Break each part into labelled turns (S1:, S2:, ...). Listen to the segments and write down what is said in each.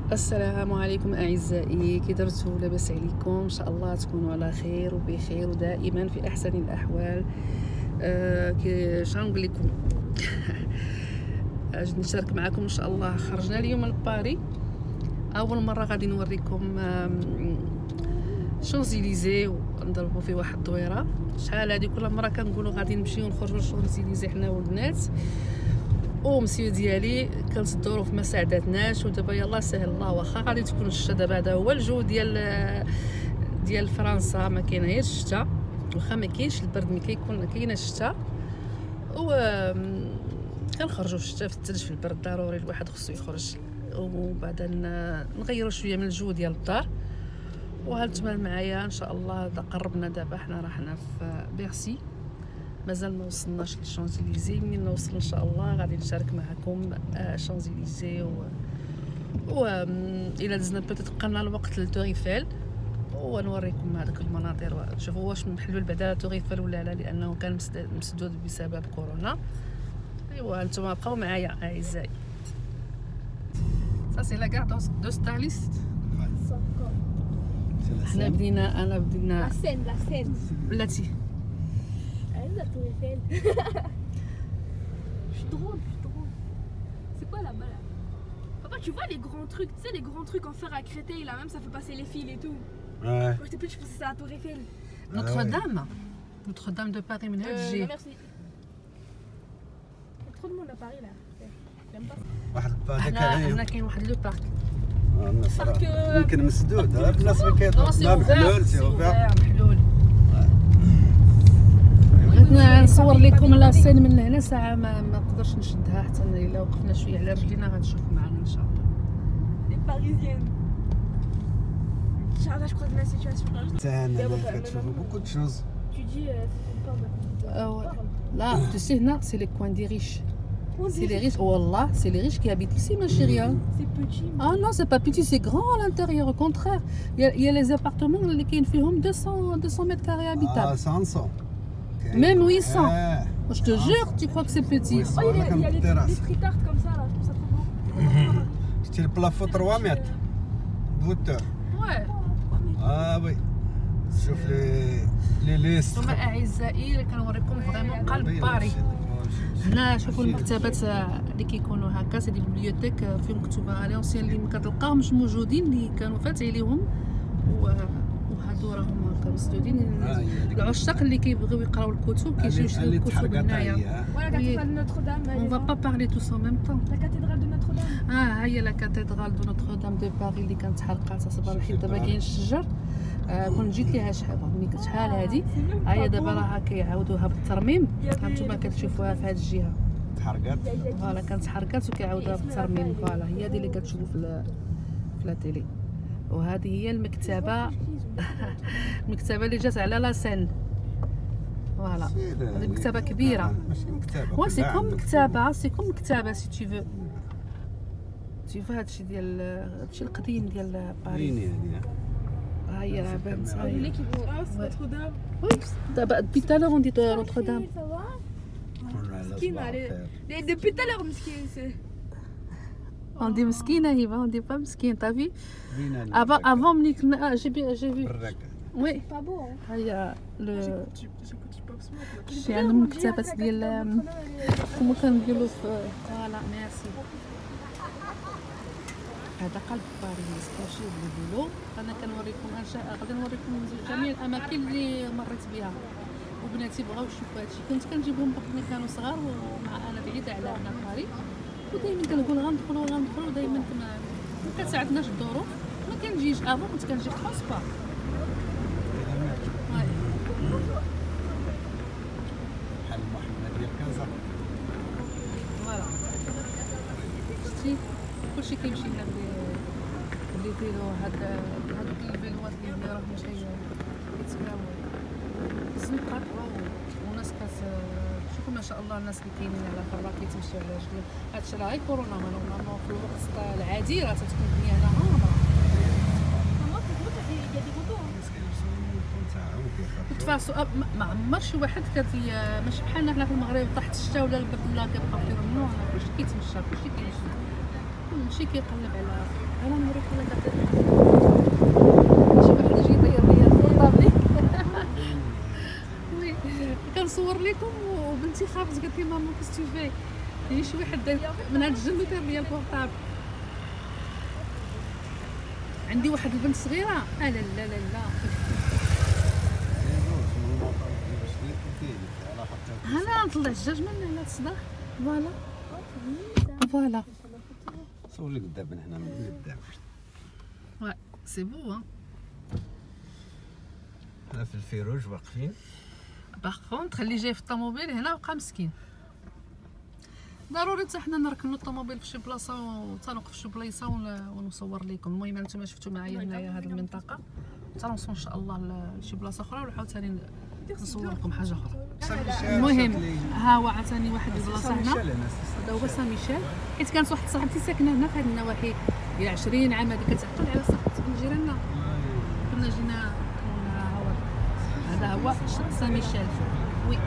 S1: السلام عليكم اعزائي، كي درتو؟ لاباس عليكم؟ ان شاء الله تكونوا على خير وبخير ودائما في احسن الاحوال. كي شنقول لكم اجي نشارك معكم ان شاء الله. خرجنا اليوم لباري، اول مره غادي نوريكم شونزيليزي ونضربوا فيه واحد الدويره. شحال هذه كل مره كنقولوا غادي نمشيو نخرجوا لشونزيليزي حنا والبنات، ومسيو ديالي كانت الظروف ما ساعدتناش، ودابا يلاه سهل الله. واخا غادي تكون الشتا، دابا هذا هو الجو ديال فرنسا، ما كاين غير الشتا. واخا ما كاينش البرد، ملي كاينه الشتا و كنخرجوا في الشتا، في الثلج، في البرد، ضروري الواحد خصو يخرج. وبعدا نغيروا شويه من الجو ديال الدار. وهانتما معايا ان شاء الله. قربنا دابا، حنا راحنا في بيرسي، مازال ما وصلناش للشانزليزي. منين نوصل ان شاء الله غادي نشارك معكم شانزليزي الى دزنا بيتيت بقى الوقت لتوريفيل، ونوريكم هذوك المناظر. شوفوا واش محلول بعدا توريفيل ولا لا، لانه كان مسدود بسبب كورونا. ايوا نتوما بقاو معايا اعزائي. سا سي لا كار دو ستاليست. انا بدينا
S2: La scène.
S1: بلاتي.
S2: La tour Eiffel. Je suis drôle. C'est quoi là-bas là? Papa, tu vois les grands trucs, tu sais les grands trucs en fer à Créteil là, même ça fait passer les fils et tout.
S3: Ouais.
S2: Quand j'étais petite, je pensais que c'était la tour Eiffel.
S1: Notre-Dame de Paris من هاد الجهه.
S2: Non, merci. Il y a trop de monde à Paris là. J'aime pas ça.
S3: واحد البارك
S1: هنا كاين واحد لو بارك.
S3: يمكن مسدود، الناس ما كيهضروش. لا محلول، سي
S1: محلول. بغيت نصور لكم لا سين من هنا ساعه ما نقدرش نشدها، حتى الا وقفنا شويه على رجلينا غتشوفوا معنا ان شاء الله.
S2: Les parisiennes. Charles, je crois que la situation là.
S3: تانا كتشوفوا بوكو دو شوز.
S2: Tu dis on parle.
S1: لا tu sais هنا سي لي كوين دي ريش. C'est les riches, والله c'est les riches qui habitent ici ma chérie.
S2: C'est petit.
S1: Ah non, c'est pas petit, c'est grand à l'intérieur, au contraire. Il y a les appartements اللي كاين فيهم 200 mètres carrés habitables.
S3: 500.
S1: Même 800. Je te jure, tu crois que c'est petit.
S2: Oh, il y a les street-art comme ça là, je trouve ça trop beau.
S3: شتي البلافو 3 متر بوتور.
S1: Ouais.
S3: وي. شوف لي ليست.
S1: ثم اعزائي كنوريكم فريمون قلب باري. هنا شوفوا المكتبات اللي كيكونوا هكا، سي دي بيبليوتيك فيهم كتب الونسيان اللي ما كتلقاهمش موجودين، اللي كانوا فاتحين ليهم، وهادو راهم هكا مسدودين. العشاق اللي كيبغيو يقراو الكتب كيجيو يشريو الكتب هنايا.
S2: Voilà la cathédrale de Notre-Dame.
S1: On va pas parler tous en même temps.
S2: La cathédrale de Notre-Dame.
S1: هي لا كاتدرال دو نوتردام دو باري اللي كانت حرقات صباح الحين. دابا كاين الشجر، كون جيت ليها شحال هادي. هي دابا راها كيعاودوها بالترميم. هانتوما كتشوفوها في هاد الجهه
S3: تحرقات.
S1: فوالا كانت حرقات وكيعاودوها بالترميم. فوالا هي هذه اللي كتشوفوا في لا تيلي. وهذه هي المكتبه المكتبه اللي جات على لا سين. فوالا هذه مكتبه كبيره.
S3: ماشي مكتبه.
S1: وا سي كوم مكتبه، سي كوم مكتبه سي تو فو. شوف هادشي ديال هادشي القديم ديال باريس. ها هي راه بانت.
S2: Vous voulez qu'ils vont Notre-Dame.
S1: وي دابا depuis tout à l'heure on dit Notre-Dame.
S2: Ça va? Mesquine, allez. Depuis tout à l'heure, mesquine, c'est.
S1: On dit مسكينه هبه، on dit pas مسكين. t'as vu avant ملي كنا j'ai vu. وي
S2: Pas beau, hein?
S1: هي لو
S2: J'écoute pas ce mot.
S1: شي عندهم مكتبات ديال كما كنديروا في. فوالا ميرسي. هذا قلب باريس ماشي بلو. انا كنوريكم غادي نوريكم جميع الاماكن اللي مريت بها، وبناتي بغاو يشوفوا هادشي. كنت كنجيبهم ملي كانوا صغار، ومع انا بعيده على هنا باريس، ودائما كنقول غندخلوا ودائما ما كتساعدناش الظروف. ما كنجيش افون، كنت كنجي في ترونسبور.
S3: بحال محمد ديال كازا.
S1: فوالا شتي كلشي كيمشي لنا اللي يديروا هادوك الفيلوات اللي يديروهم ماشي كيتسكراو الزنقات. وناس شوفوا ما شاء الله الناس اللي كاينين على برا كيتمشيو على رجليهم. هادشي راه غير كورونا، ما نورمالمون في الوقت العادي راه تتكون الدنيا هنا عامره. تفاصو ما عمر شي واحد ماشي بحالنا حنا في المغرب طاحت الشتا ولا البرد ولا كيبقاو كيرملوا. كلشي كيتمشى، كلشي كيمشي. ماشي كيقلب على انا نوريك ولا كتر شي واحد يجي يطير ليا الطابلي وي كنصور لكم وبنتي خافت قالت لي ماما كيس تو في هي شي واحد دار من هاد الجنب يطير ليا البورطابل. عندي واحد البنت صغيره لا لا لا لا انا نطلع الدجاج من هنا تصدق فوالا فوالا
S3: صور لك قدام من هنا من قدام.
S1: وي سي بو
S3: حنا في الفيروج واقفين.
S1: باغ كونطخ اللي جاي في الطوموبيل هنا بقى مسكين. ضروري حتى حنا نركنوا الطوموبيل في شي بلاصه وتنوقف في شي بلايصه ونصور لكم. المهم انتم شفتوا معايا هنايا هذه المنطقه تنوصلوا ان شاء الله لشي بلاصه اخرى وعاوتاني نصور لكم حاجه اخرى. المهم ها هو عاوتاني واحد البلاصه هنا هذا هو سان ميشيل حيت كانت واحد صاحبتي ساكنه هنا في هذه النواحي ديال 20 عام هذه كتعقل على صاحبتي من جيراننا كنا جينا هذا هو سان ميشيل. وي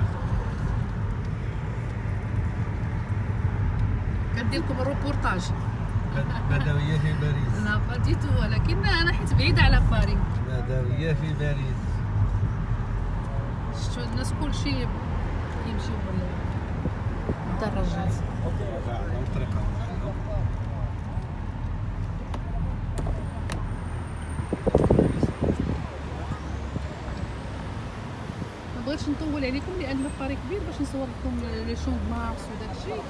S1: كندير لكم الروبورتاج.
S3: بدوية في باريس.
S1: لا فاديتو ولكن انا حيت بعيده على باريس.
S3: بدوية في باريس.
S1: شفتوا الناس كلشي كيمشيو بالدراجات.
S3: عندهم طريقة
S1: ما بغيتش نطول عليكم لان باريس كبير باش نصور لكم لي شومب مارس وداكشي.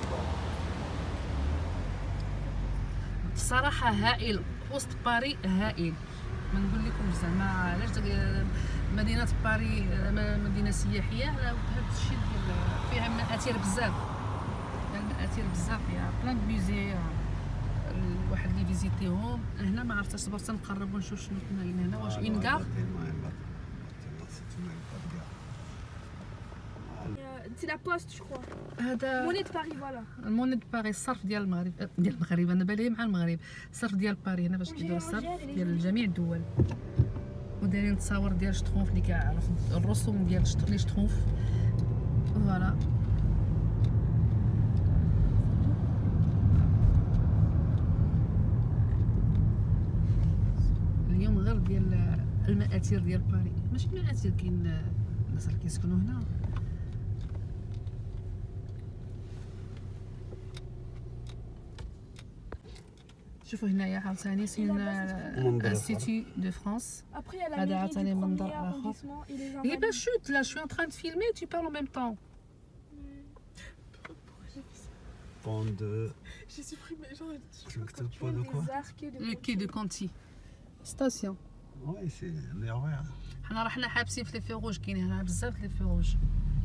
S1: الصراحه هائل وسط باريس هائل. ما نقول لكم زعما علاش مدينه باريس مدينه سياحيه على هذا الشيء ديال فيها مآثير بزاف المآثير بزاف فيها بلان ميوزي الواحد اللي فيزيتيهم. هنا ما عرفتش صبر تنقرب ونشوف شنو كاين هنا واش اون كار.
S2: C'est la poste, je crois.
S1: هذا
S2: Monnaie de Paris, voilà.
S1: الموني دو باريس الصرف ديال المغرب ديال المغرب انا بالي مع المغرب الصرف ديال باريس هنا باش كيديروا الصرف ديال جميع الدول ودايرين التصاور ديال شطرونف اللي كيعرف الرسوم ديال لي شطرونف فوالا. اليوم غير ديال المآثير ديال باريس ماشي المآثير كاين الناس اللي كيسكنوا هنا. شوفوا هنايا عاوتاني سين انستيتو دو فرانس. هذا عاوتاني منظر اخر. هي با شوت لا شوي ان تران دو فيلمي تو بارل en même temps.
S3: Pont de.
S2: J'ai supprimé, genre,
S3: Tu veux que de quoi?
S1: Le quai de Conti. Station.
S3: Oui, c'est les horaires.
S1: حنا رحنا حابسين في لي فيروج كاين هنا بزاف لي فيروج.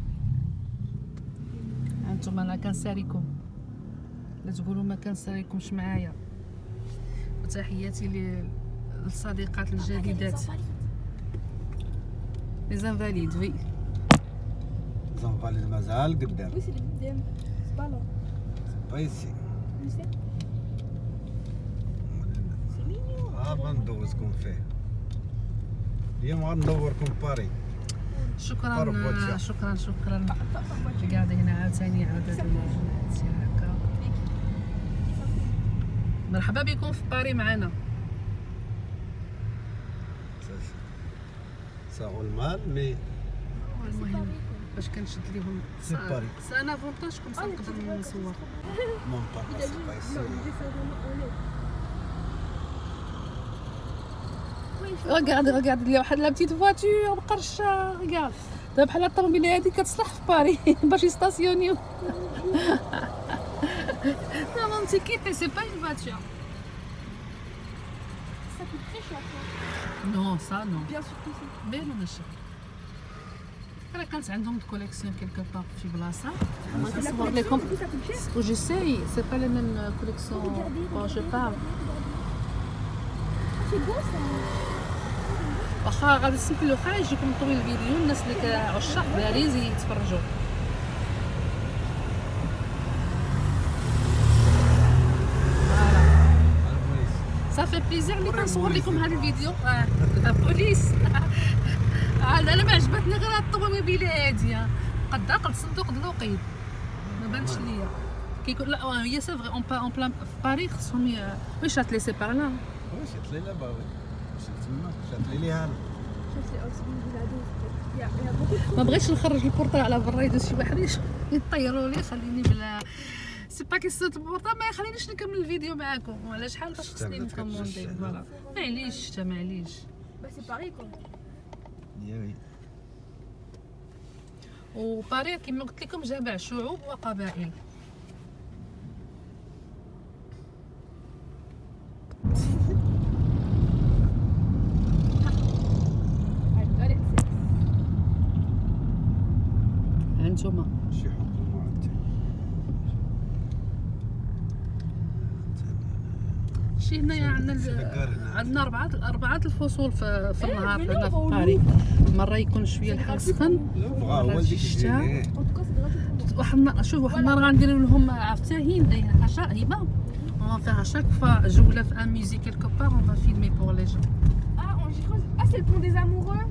S1: هانتوما انا كنساليكم لا تقولوا ما كنساليكمش معايا. وتحياتي للصديقات الجديدات لي زانفاليد. وي
S3: زانفاليد مازال قدام.
S2: Oui, c'est les dixièmes. C'est pas là.
S3: Pas ici.
S2: Tu sais? C'est mignon.
S3: غندوزكم فيه. اليوم غندوركم باري.
S1: شكرا شكرا شكرا. قاعده هنا عاوتاني عدد الجماعات هكا. مرحبا بكم في باري معنا.
S3: ساغو المال مي
S1: المهم باش كنشد ليهم
S3: سي باري.
S1: سا ان افونتاج كوم سا نقدر نصور.
S3: مون با سي با ايسي.
S1: regarde لي واحد لا بتيت فواتور مقرشه. regarde دابا بحال الطوموبيل هادي كتصلح في باري باش يستاسيونيو. Non mon petit kit c'est pas une voiture.
S2: Ça coûte très cher, ça.
S1: Non ça non.
S2: Bien sûr que si.
S1: بين ونشر. راه كانت عندهم كوليكسيون كيلكو بار في شي بلاصه. نصور لكم
S2: Du coup, ça coûte cher.
S1: و جو سي سي با لا ميم كوليكسيون بون جو بارل.
S2: C'est beau, ça.
S1: واخا غادي نسمحوا لها يجيكم طويل الفيديو الناس اللي كعشاق باريس يتفرجوا. صافي بليزير اللي كنصور لكم هذا الفيديو. البوليس انا ما عجبتني غير هاد الطوموبيله هاديه قد عقل صندوق دلوقيد ما بانش ليا. كيقول لا هي سي فري اون بلان في باري خصهم وي شات ليسي بار لا
S3: وي شات لي لابا وي مشيت تما شات لي ليها
S1: ما بغيتش نخرج البورطال على برا يدوز شي واحد يطيروا لي خليني بلا سي با كيسوت البورطال ما يخلينيش نكمل الفيديو معاكم ولا شحال فاش خصني نكوموندي فوالا معليش حتى معليش
S2: سي باري كون
S3: وي
S1: وباريس كما قلت لكم جامع شعوب وقبائل. هانتوما
S3: شي حكومة
S1: شي هنايا عندنا أربعة الفصول في النهار هنا في باريس. مرة يكون شوية الحال سخن، مرة الشتاء. واحد النهار غنديرو لهم عفتاهين حاجة هبة. On va faire à chaque fois جولة في un musée quelque part, on va filmer pour les gens.
S2: c'est le pont des amoureux.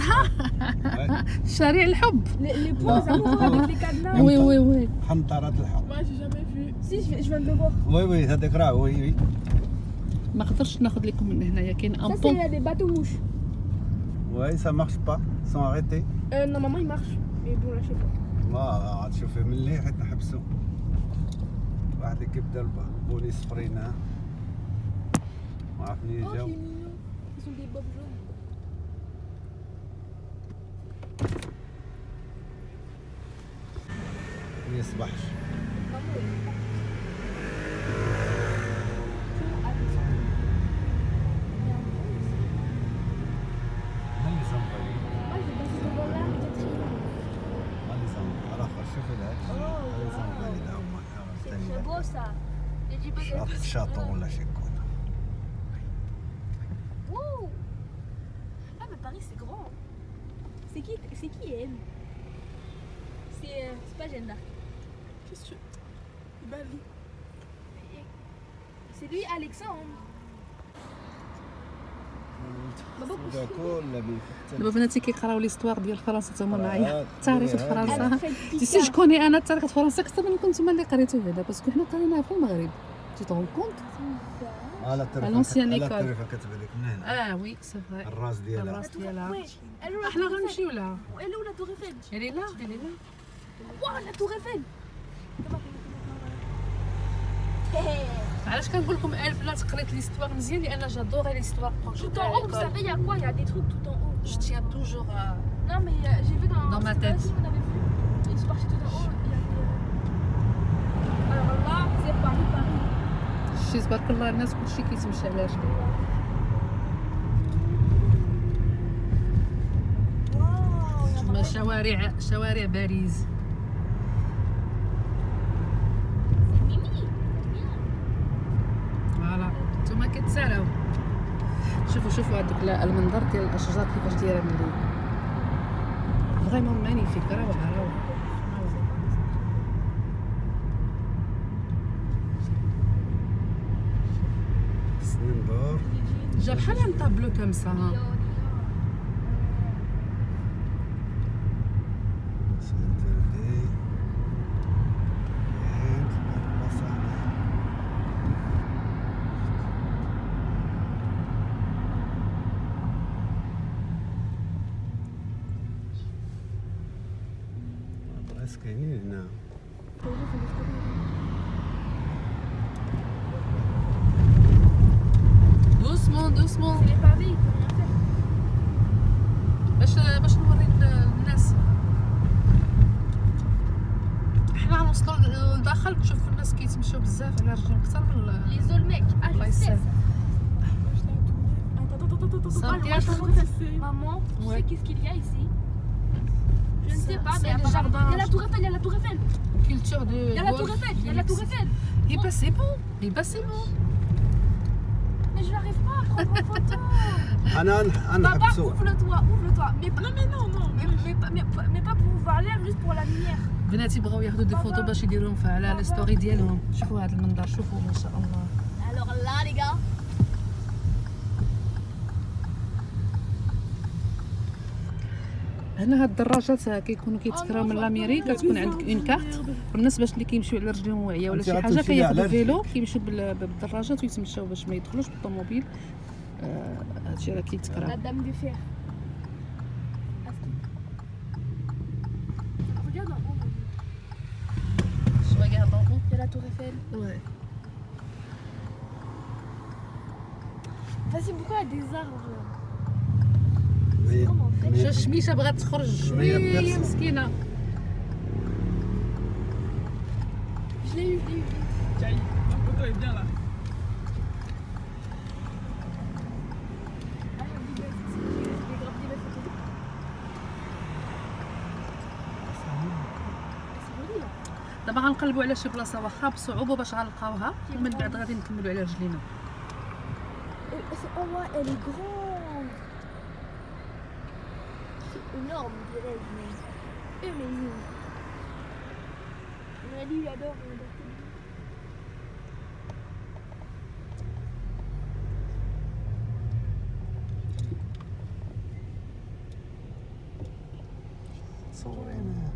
S1: شارع الحب.
S2: Les ponts des amoureux avec les cadenas.
S1: Oui oui oui.
S3: حنطرة الحب.
S2: Moi j'ai jamais vu. Si je viens de le voir.
S3: وي وي هذاك راه وي.
S1: ما قدرتش ناخذ لكم من هنايا كاين ان
S2: Ça
S1: بون.
S2: c'est des bateaux mouches.
S3: وي ça marche pas sont arrêtés.
S2: Normalement ils marchent. Mais bon là je sais pas.
S3: ما عاد تشوفي ملي حيت نحبسو. واحد اللي كيبدا البوليس فريناه. ما عرف منين
S2: Oh
S3: جاو.
S2: c'est mignon. Ils sont des bobs jaunes.
S3: ما يصبحش.
S2: C'est beau ça. Et du
S3: شاطو ولا شي يكون.
S2: Wow. Ah mais Paris c'est grand. C'est qui elle? C'est pas Jeanne d'Arc. Qu'est-ce que tu... Bali. C'est lui Alexandre.
S1: دابا بناتي كيقراو ليستوار ديال فرنسا تما معايا تاريخ فرنسا تيسي شكوني انا التاريخ فرنسا اكثر من نتوما اللي قريتوه هذا باسكو حنا قريناه في المغرب تي تون كونت لونسيان ايكول
S3: كتبان لك من هنا
S1: وي سي فري
S3: الراس ديالها
S1: الراس ديالها
S2: Elle
S1: احنا غنمشيو لها
S2: est où la tour Eiffel?
S1: elle est là
S2: Waouh la tour Eiffel.
S1: علاش كنقول لكم البنات قريت ليستوار مزيان لان جادور ليستوار
S2: Tout en haut, vous savez, il y a quoi? Il y a des trucs tout en haut.
S1: je tiens toujours
S2: Non, mais j'ai vu dans
S1: ma tête.
S2: On avait vu. Ils sont partis tout en haut. Il y avait. Alors là, c'est Paris.
S1: شي تبارك الله الناس كلشي كيتمشى على رجليه تما شوارع باريس فوالا نتوما كتساراو شوفوا هذوك المنظر ديال الاشجار كيفاش دايره من الليل فريمون مانيفيك روعه
S3: سنين دور
S1: جا بحال ان طابلو كمسا
S3: كاينين هنا
S1: دوسمون
S2: C'est les pavés, ils peuvent rien faire.
S1: باش نوري الناس حنا غنوصلوا للداخل تشوفوا الناس كيتمشاو بزاف على رجلهم اكثر من
S2: Les Olmecs. Ah,
S1: الله
S2: je sais
S1: يسهل
S2: ça. Maman, tu sais qu'est-ce qu'il y a ici? Je ne sais pas, mais apparemment, il y a la tour Eiffel, il y a la tour Eiffel.
S1: culture de
S2: Il y a la tour Eiffel, il y a la tour Eiffel.
S1: Et bah c'est bon.
S2: Mais je n'arrive pas à prendre en photo.
S3: انا
S2: Papa,
S3: نحبسو
S2: ouvre-le-toi. Mais pas, mais pas pour voir l'air, juste pour la lumière.
S1: بناتي بغاو ياخذوا دي فوتو باش يديروهم على لي ستوري ديالهم شوفوا هذا المنظر شوفوا ما شاء الله
S2: Alors là, les gars.
S1: هنا هاد الدراجات كيكونوا كيتكراو من لاميري، كتكون عندك اون كارت، والناس باش اللي كيمشيو على رجليهم واعيه ولا شي حاجه كياخذوا فيلو كيمشيو بالدراجات ويتمشاو باش ما يدخلوش بالطوموبيل. هادشي راه كيتكرا.
S2: La dame de fer. Regarde en haut.
S1: Je regarde en haut.
S2: Il y a la tour Eiffel.
S1: Ouais.
S2: Vas-y, pourquoi il y a des arbres là?
S1: شو الشميشه بغات تخرج شويه مسكينه.
S2: Je l'ai eu, je l'ai eu.
S4: Tiens, la photo est bien là.
S1: دابا غنقلبوا على شي بلاصه واخا بصعوبه باش غنلقاوها، ومن بعد غادي نكملوا على رجلينا.
S2: Oh ouais, elle est grande. C'est énorme, dirais-je. Mais amazing. On a dit, il adore.
S3: صورينا.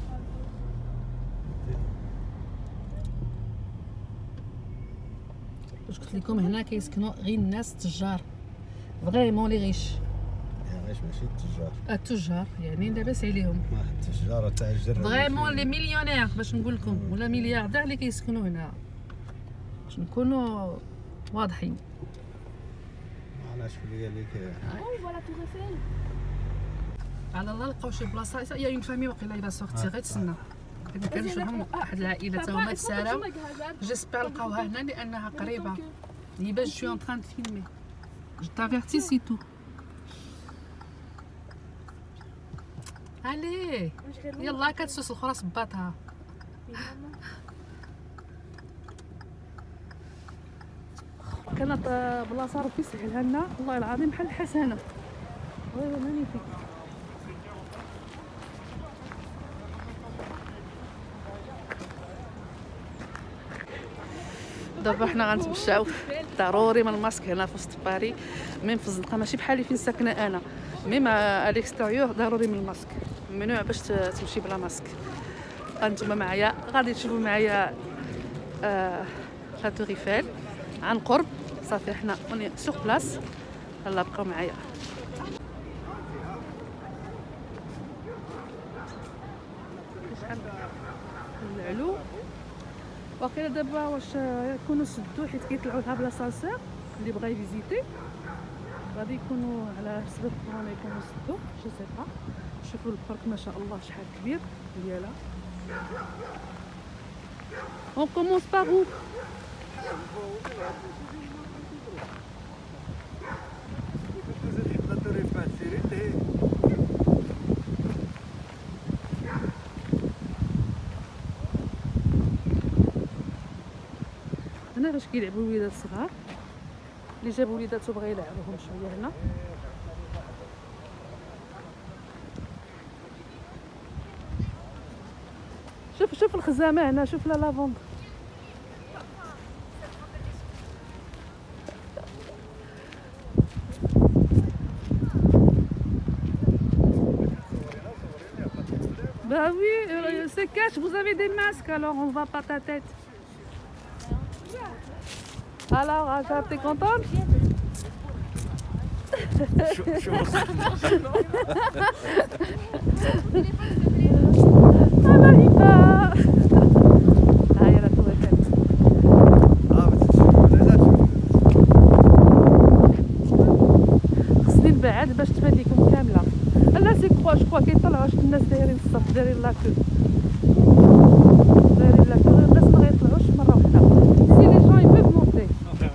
S1: واش قلت لكم هنا كيسكنوا غير الناس التجار، فريمون لي غيش.
S3: علاش ماشي التجار؟
S1: التجار يعني لاباس عليهم.
S3: التجار تاجر.
S1: فريمون لي مليونير باش نقول لكم، ولا ملياردير اللي كيسكنوا هنا، باش نكونوا واضحين.
S3: علاش اللي قال لك
S2: Oh, voilà Tour Eiffel.
S1: على الله لقاو شي بلاصه يا اون فامي واقيلا يبا سورتي، غير تسنى. كنشوفهم واحد العائله تا هما تساراو. جيسبر لقاوها هنا لانها قريبه. يبا جو سوي اون تران دو فيلمي. جو تافيرتي سي تو. عليه يلا كتسوس الاخرى صباطها. كانت بلاصه ربي يسهلها لنا والله العظيم بحال الحسنه. وي مانيفيك. دابا حنا غنتمشاو ضروري من الماسك هنا في وسط باري، ميم في الزنقه ماشي بحالي فين ساكنه انا، ميم على الاكستيريور ضروري من الماسك، ممنوع باش تمشي بلا ماسك. انتما معايا غادي تشوفوا معايا لا تور ايفيل عن قرب. صافي حنا اوني سوغ بلاص، يلا بقاو معايا. شحال العلو واقيلا دابا واش يكونوا سدوا حيت كيطلعوا لها بلا سانسير، اللي بغا يفيزيتي غادي يكونوا على حسب الكورونا يكونوا سدوا جو سي با. شوفوا البارك ما شاء الله شحال كبير ديالها. اون كومونس بار او؟ هنا فاش كيلعبوا الوليدات الصغار اللي جابوا وليداتو بغا يلعبوهم شويه هنا. شوف الخزامه هنا، شوف لا لافوند. Bah oui, c'est cash, vous avez des masques alors on va pas ta tête. Alors, Aja, t'es contente? Allah y va. Ah, il y a la tour Eiffel. خصني نبعد باش تبان لكم كامله. لا سي كوا جو كوا كيطلعوا واش الناس دايرين الصف، دايرين لاكو، دايرين لاكو. الناس ما غيطلعوش مره واحده. سي لي جون يبوف مونتي.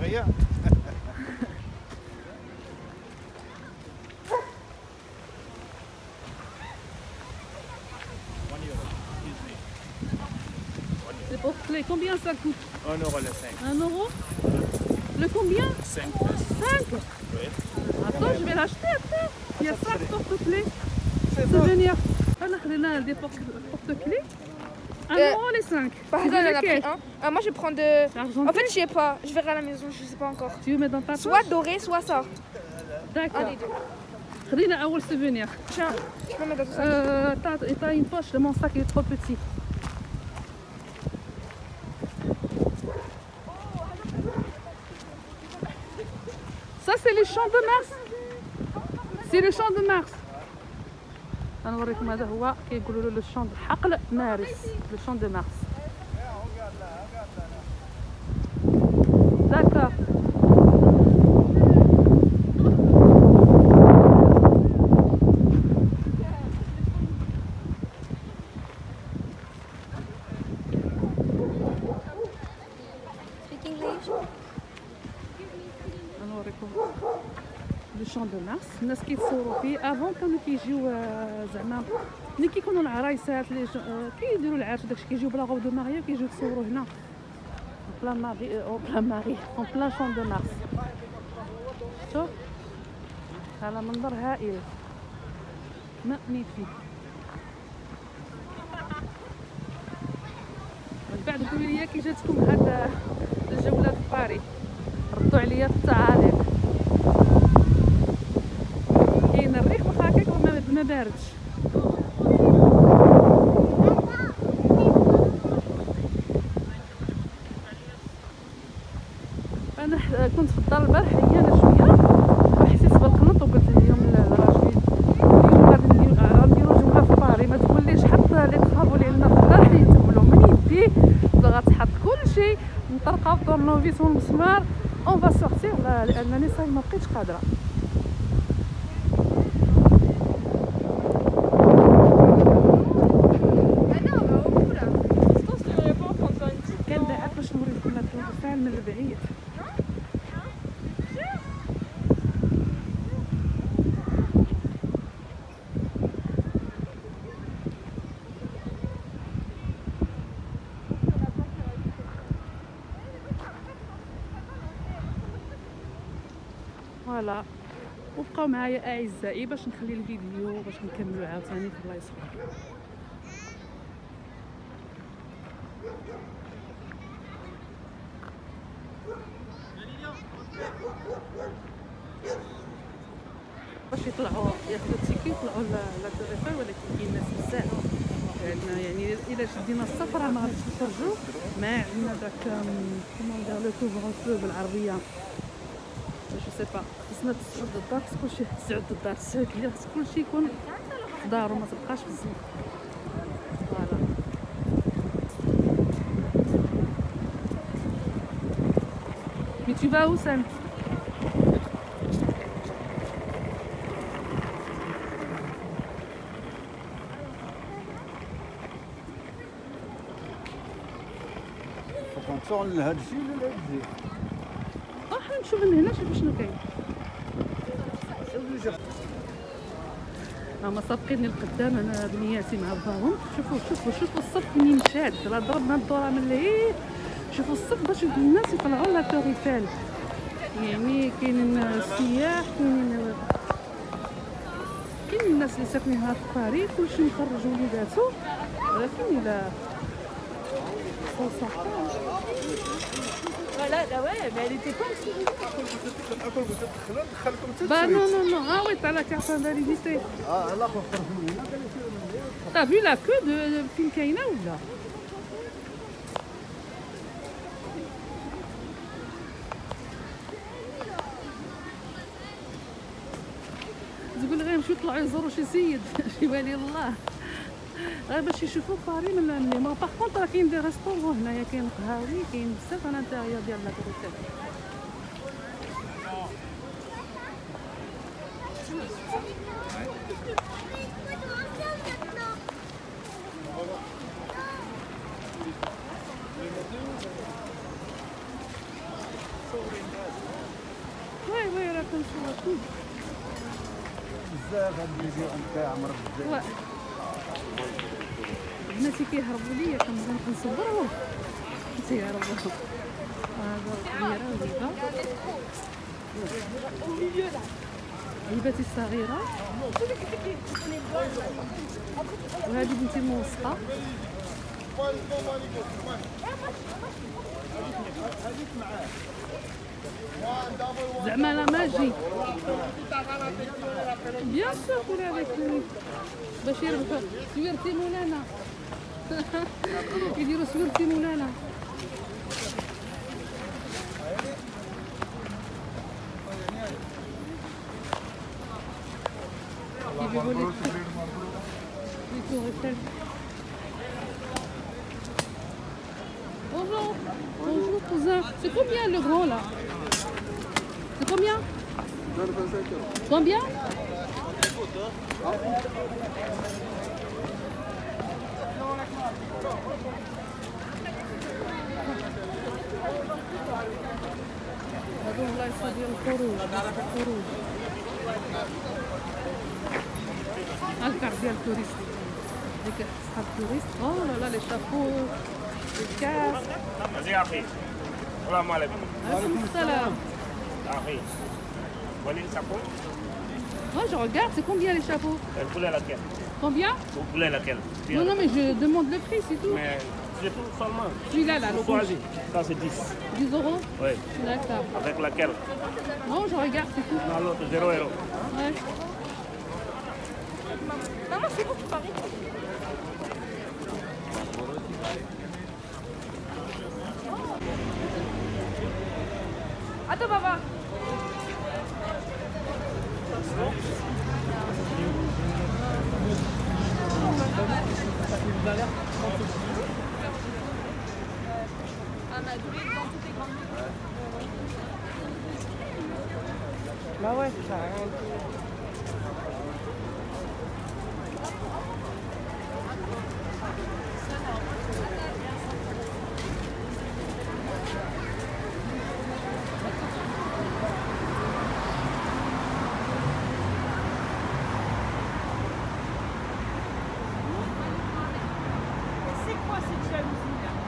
S1: C'est pour clé. Combien ça coûte?
S4: 1 euro le 5.
S1: 1 euro? Le combien?
S4: 5.
S1: 5?
S4: Oui.
S1: Attends, je vais l'acheter après. Il y a 5 porte-clés. Souvenir. Alors, là, des porte-clés. 1 euro les 5.
S2: Pardon, on en a pris un. Moi, je vais prendre de.
S1: Argenté.
S2: En fait, je sais pas. Je verrai à la maison, je sais pas encore.
S1: Tu veux mettre dans ta poche?
S2: Soit doré, soit ça.
S1: D'accord.
S2: Un des deux.
S1: خدينا اول سوفونير.
S2: شكون هذا الصاك؟
S1: t'as une poche de mon sac il est trop petit. Ça c'est les champs de Mars. C'est le champ de Mars. غنوريكم هذا هو كيقولوا له لو شون حقل مارس، لو شون دو مارس. داكور. غنوريكم لو شون دو مارس. الناس كيتصوروا فيه افون كانوا كيجيو زعما ملي كيكونوا العرايسات كيديروا العرس وداكشي كيجيو بلا غوب دو ماريا كيجيو يتصوروا هنا بلان ماري او بلان ماري اون بلان شون دو مارس. شوف هذا منظر هائل ماغنيفيك. من بعد قولوا لي كي جاتكم هاد الجوله في باريس، ردوا عليا في التعاليق. كاين الريح واخا هكاك ما باردش. انا كنت في الدار البارح عيانه شويه وحسيت بالقنط وقلت لهم لراجلي اليوم غنديرو جوله في باري ما تقوليش حط لي طرافو اللي عندنا في الدار يتبلو من يدي غتحط كلشي نطرقه بالطورنوفيس والمسمار اون فا سورتير لانني صاي ما بقيتش قادره. كندعك باش نوريكم هاد الفعل من البعيد. فوالا وبقاو معايا اعزائي باش نخلي الفيديو باش نكملوا عاوتاني في بلايص اخرى. باش يطلعوا ياخذوا التيكي يطلعوا لا تور ايفل، ولكن كاين ناس بزاف لان يعني الا شدينا السفره ما غاديش نخرجوا ما عندنا داك كومون دير لو كوفر فو بالعربيه جو سي با خصنا تسعود الدار، خص كلشي تسعود الدار تسعود ليا، خص كلشي يكون في دارو ما تبقاش في الزنقه. فوالا مي tu vas où Sam؟
S3: كنطلعوا لهاد الشيء ولا لهاد الجهه؟
S1: احنا نمشيو من هنا نشوفوا شنو كاين. هما سابقيني القدام انا بنياتي مع باهم. شوفوا الصف منين مشات راه ضربنا الدوره من العيد. شوفوا الصف باش الناس يطلعوا لا تور ايفل، يعني كاينين السياح كاينين الناس اللي ساكنين هنا في باريس كلشي مخرج وليداتو، ولكن الا
S2: Voilà, là ouais, mais elle était pas aussi.
S1: Bah non, ah oui, t'as la carte d'invalidité.
S3: لا خرجوا من هنا قال لي
S1: T'as vu la queue de فين كاينه ولا؟ تقول غير يمشيو يطلعوا يزوروا شي سيد شي ولي الله غير باش يشوفوا باري من ما. باغ كونطخ راه كاين دي ريستورون هنايا، كاين قهاوي، كاين بزاف على الانتيريور ديال لا كروتيل. وي راه كنصور
S3: بزاف هاد الفيديو انت عمر بزاف.
S1: بناتي كيهربوا ليا كنبغي نصورهم تيهربوا. هذا هبه هبتي الصغيره وهذه بنتي موسقه. زعما لا ماجي بيان سور كولي هذاك باش يربح سويرتي مولانا يديروا سويرتي مولانا. يجيبوا لك يجيبوا لك. Bonjour, bonjour cousin. C'est combien le grand là? C'est combien? Combien? هذو البلايص ديال الخروج الخروج. الكار ديال التوريست ديك صحاب التوريست. او لا لا لي شافو الكاس.
S5: يا اخي السلام عليكم.
S1: عليكم السلام.
S5: اخي ولي chapeau.
S1: Moi je regarde, c'est combien les chapeaux?
S5: Vous voulez laquelle?
S1: Combien?
S5: Vous voulez laquelle?
S1: Non, non, mais je demande le prix, c'est tout.
S5: Mais c'est tout seulement.
S1: Celui-là, là, le rouge.
S5: Choisis. Ça c'est 10.
S1: 10 euros?
S5: Oui.
S1: D'accord.
S5: Avec laquelle?
S1: Non, je regarde, c'est tout.
S5: Non, l'autre 0 €.
S1: Ouais.
S2: Maman, c'est bon, tu paries. Attends, papa.
S4: Bah ouais, ça sert à rien. C'est quoi cette jalousie là?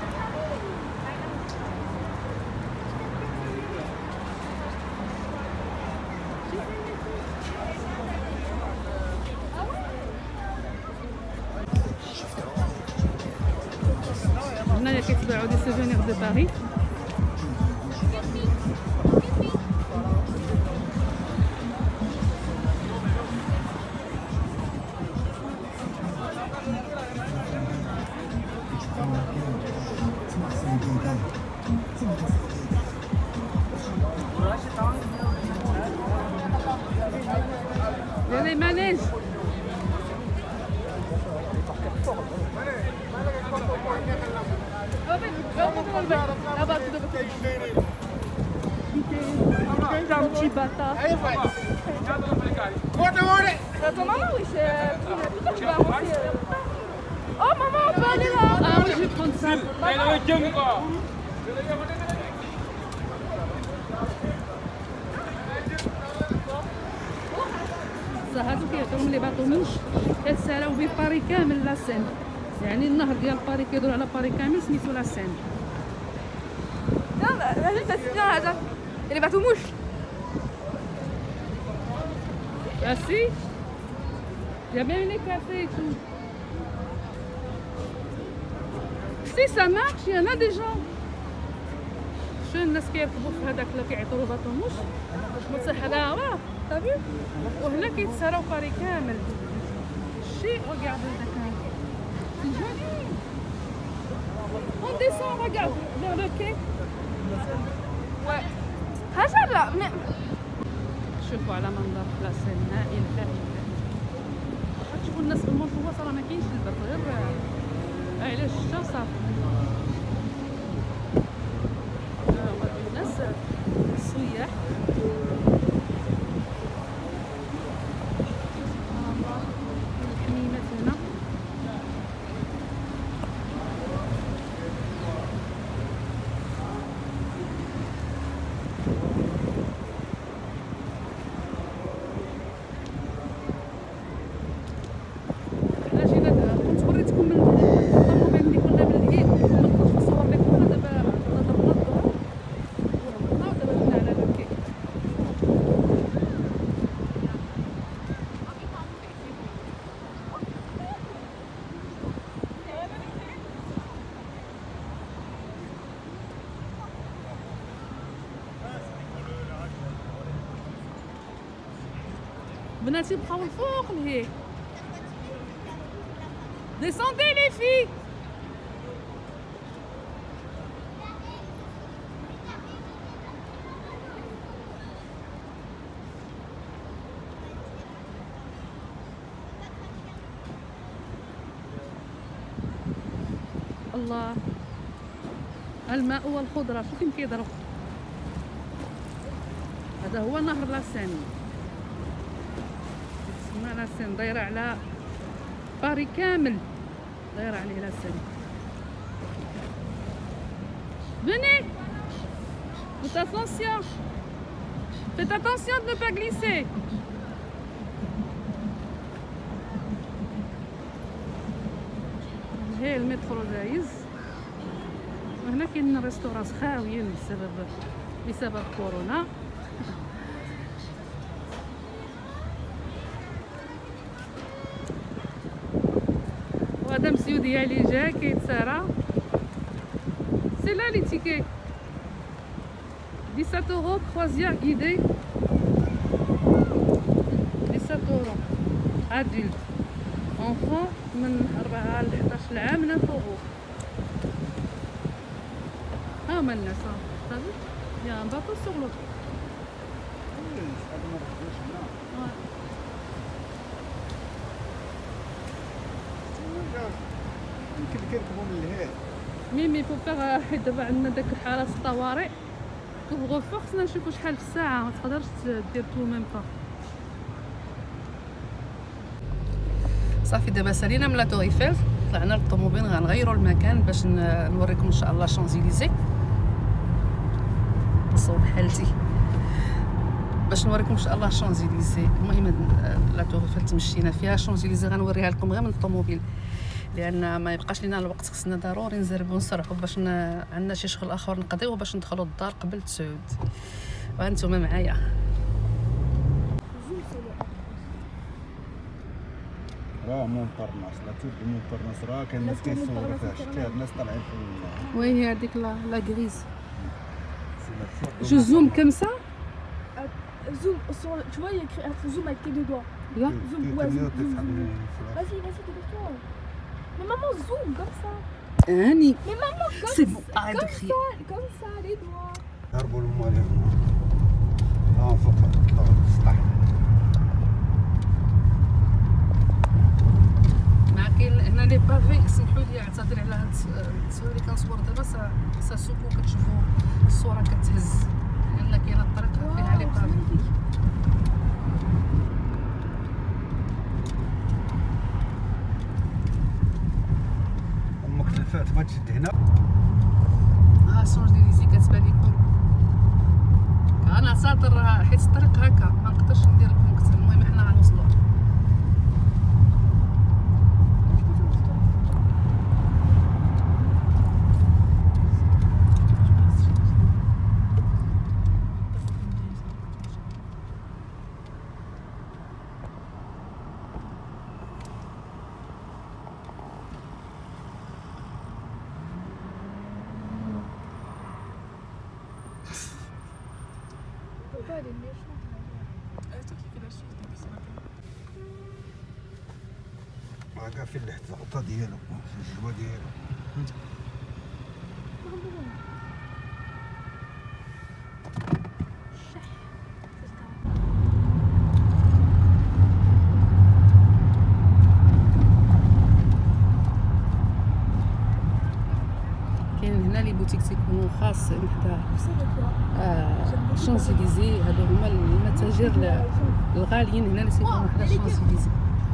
S1: هنايا كيتباعوا دي سوفونير دو باريس. Il y a les manèges. Un petit bâtard.
S2: Attends, maman, oui, c'est. Pourquoi tu vas avancer? Oh, maman, on peut aller là.
S1: Ah oui, je vais prendre ça. هادو كيعطيوهم لي باطوموش كتسالاو بيه باري كامل لا سين. يعني النهر ديال باري كيدور على باري كامل سميتو لا سين.
S2: Non, vas-y, ça c'est bien, là. Et les bateaux mouches.
S1: Ah si, il y a même les cafés et tout. Si ça marche, il y en a des gens. شو الناس كيركبوا في هذاك اللي كيعيطوا له باطوموش متصح هذا راه طابي وهنا كيتساراو باري كامل. شي regarde هذاك c'est joli. On descend, regarde vers le quai.
S2: Ouais. Regarde là, mais.
S1: شوفوا على منظر لا سين هائل هائل. تشوفوا الناس في المنطقه راه ما كاينش البرد غير علاش الشتا صافي. الناس السياح الحميمات هنا. حنا جينا كنت وريتكم من الطوموبيل اللي كنا من العيد بناتي بقاو الفوق لهيه. Descendez les filles. الله، الماء والخضرة، شوف كيف كيضرب. هذا هو نهر لاسين، تسمى لاسين، دايرة على باري كامل، دايرة عليه لاسين. Venez, faites attention, faites attention de ne pas glisser. هي المترو دايز، وهنا كاين ريستورانت خاويين بسبب كورونا. وهذا مسيو ديالي جا كيتسارى. سي لا لي تيكي 17 اورو كروزيير غيدي، 17 اورو ادولت، enfant من 4 ل 11 عام 9 اورو. ها هما الناس، ها يا ان باطو سوغ لوطر.
S3: يمكن كيركبوا من الهيل.
S1: ميمي فو فيغ، حيت دابا عندنا داك حالة الطوارئ كوفغ فو، خصنا نشوفو شحال في الساعة، ما تقدرش دير تو ميم با. صافي دابا سالينا من لا تور ايفيل، طلعنا للطوموبيل، غنغيروا المكان باش نوريكم ان شاء الله شانزيليزي. نصور حالتي باش نوريكم ان شاء الله شانزيليزي. المهم لا تور ايفيل تمشينا فيها، شانزيليزي غنوريها لكم غير من الطوموبيل، لان ما يبقاش لينا الوقت، خصنا ضروري نزربوا ونسرحوا باش عندنا شي شغل اخر نقضيوه باش ندخلوا للدار قبل تسعود. وانتم معايا.
S3: راه مونطرناس، لا تور دو مونطرناس، راه كاين الناس كيصوروا فيها، شتي الناس طالعين في
S1: وي هذيك لا غريز. جو زوم كم سا.
S2: Zoom, tu vois, il y a écrit zoom avec tes deux doigts.
S1: Là.
S2: Zoom, ouais, zoom, zoom, zoom. Vas-y, dépêche-toi. Mais maman, zoom comme ça.
S1: Annie.
S2: Mais maman,
S1: C'est bon, arrête de crier.
S2: Comme ça, les doigts.
S3: هربوا للمالين. فوق السطح.
S1: مع كاين هنا لي بافي، سمحوا لي اعتذر على هاد التصوير اللي كنصور دابا، سا سوكو كتشوفوا الصورة كتهز، لأن كاينه الطريق فيها لي بافي.
S3: امك تلفات ما تشد هنا.
S1: ها شانزليزي كتبان لكم. انا ساطر حيت الطريق هكا ما نقدرش ندير لكم اكثر. المهم حنا غنوصلوا.
S2: Papa, elle est méchante. C'est toi qui fais la chose depuis ce matin.
S3: كاع فين لحت الغطا ديالو، الجوا ديالو.
S1: كاين هنا لي بوتيك تيكونوا خاص حدا شانزليزي، هادو هما المتاجر الغاليين هنا اللي تيكونوا حدا شانزليزي.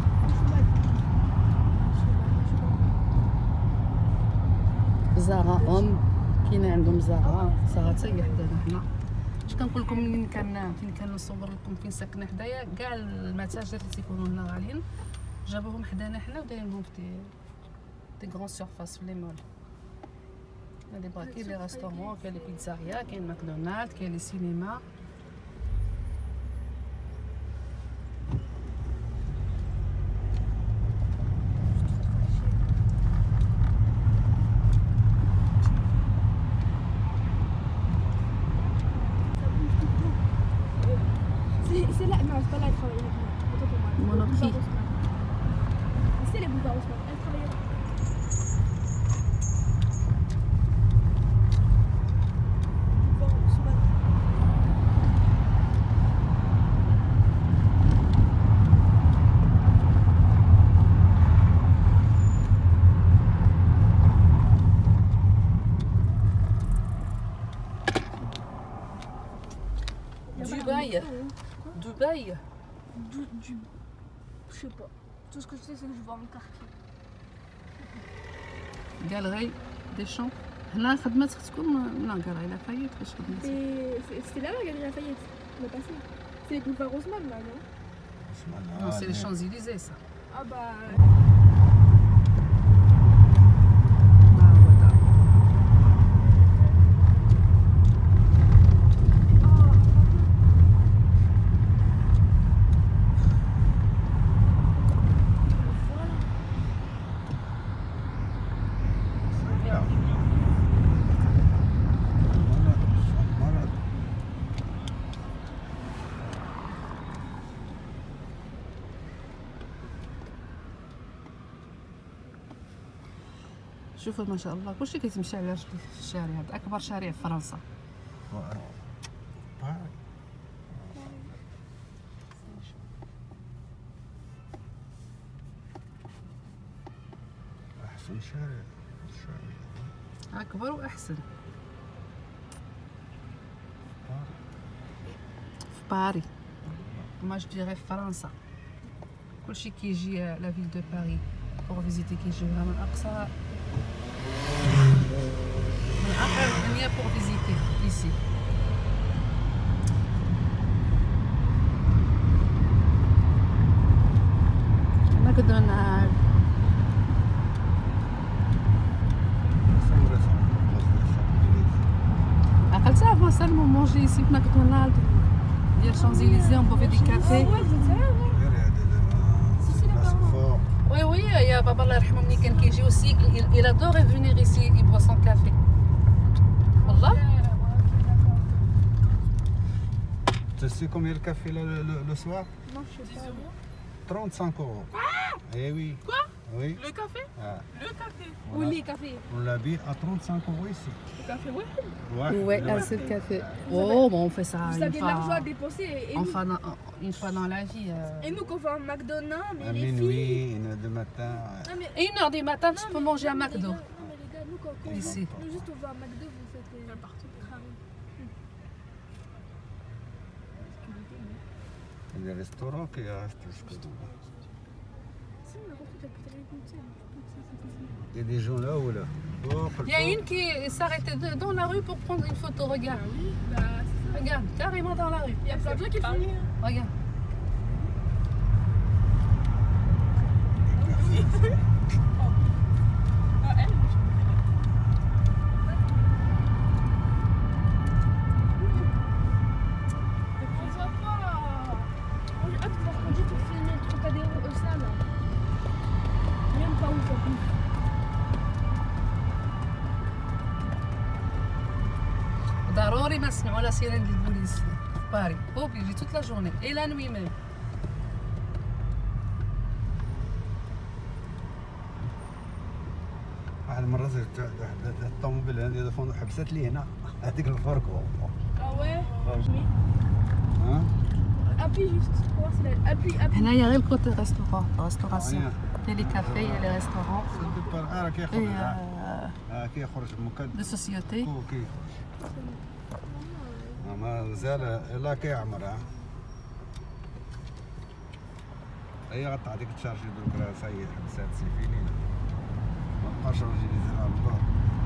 S1: زارا ام كاينه عندهم زارا حتى هي حدانا حنا. اش كنقول لكم، فين كنصور لكم فين ساكنه حدايا، كاع المتاجر اللي تيكونوا هنا غاليين جابوهم حدانا حنا ودايرينهم في دي غران سيرفاس في لي مول. كاين لي بار، كاين لي ريستورون، كاين لي بيتزاريا، كاين ماكدونالد، كاين لي سينما.
S2: C'est là, non, c'est pas là, elle travaille avec moi.
S1: Monoprix.
S2: C'est les boulevards Haussmann. Elle travaillait là. Boulevard Haussmann.
S1: Dubaï. Dubaï.
S2: Je sais pas. Tout ce que je sais, c'est que je vois un quartier.
S1: Galerie des Champs. هنا خدمت اختكم لا Galerie Lafayette فاش خدمت.
S2: C'était là la galerie Lafayette. On est passé. C'est les boulevards Haussmann là, non?
S1: Non, c'est les Champs-Élysées ça.
S2: Ah bah.
S1: شوفوا ما شاء الله كلشي كيتمشى على رجليه في الشارع هذا اكبر شارع في فرنسا.
S3: احسن شارع
S1: اكبر واحسن في باري. ما جو ديغي في فرنسا كلشي كيجي لا فيل دو باري بور فيزيتي كيجيوها من اقصى الدنيا pour visiter ici. ماكدونالد. عقلتها avant ça nous manger ici في ماكدونالد ديال Champs-Élysées on buvait des cafés. Oui, oui, il y a Baba Allah yarhamou mni كان كيجي aussi il adorait venir ici il boit son café. والله.
S3: Tu sais combien le café le soir?
S2: Non, je sais pas.
S3: 35 euros. Eh oui.
S4: Quoi?
S3: Oui.
S4: Le café?
S3: Ah.
S4: Le café.
S2: Ou les cafés.
S3: On l'habille à 35 euros ici.
S4: Le café, oui.
S1: Ouais, un seul café. Oh, bon, on fait ça
S2: Vous
S1: une
S2: avez de l'argent à
S1: fois.
S2: dépenser et
S1: Enfin, une fois dans la vie.
S2: Et nous qu'on va à McDonald's, mais
S3: À
S2: les
S3: minuit,
S2: filles.
S3: 1h du matin.
S2: Non, mais...
S1: Et 1h du matin, tu peux manger à
S2: non,
S1: McDo.
S2: Non, mais les gars, nous quand on
S1: Ici.
S2: va, nous juste on va à McDo, vous faites partout.
S3: Il y a des restaurants qui restent jusqu'au bout.
S2: Si, on a compris que la putain de route,
S3: Il y a des gens là ou là?
S1: Il y a une qui s'arrêtait dans la rue pour prendre une photo. Regarde.
S2: bah, c'est ça.
S1: Regarde, carrément dans la rue.
S2: Il y a plein de gens qui le font.
S1: Regarde.
S4: Ah, elle, je
S2: On voit pas. J'ai hâte de voir conduire pour filmer le Trocadéro, ça là. Même pas où ça bouge.
S1: ضروري ما نسمعوا لا سيرين ديال البوليس في باري اوبليجي توت لا جورني اي لا نوي ميم.
S3: واحد المرة زرت واحد الطوموبيل هذه حبست لي هنا هذيك الفركو.
S2: Ah ouais.
S3: ها؟
S2: Appuie juste. Pour voir si la... Appuie.
S1: هنايا غير كوتي ريستورون ريستوراسيون كاين لي كافي لي ريستورون
S3: راه كيخرج
S1: اي
S3: كيخرج مكد
S1: دو سوسيتي.
S3: كوكي مازال لا كيعمر هي غتعطيك تشارجي دوك راه صاي حبسات سيفينين ما بقاش راجل يزيد على البار.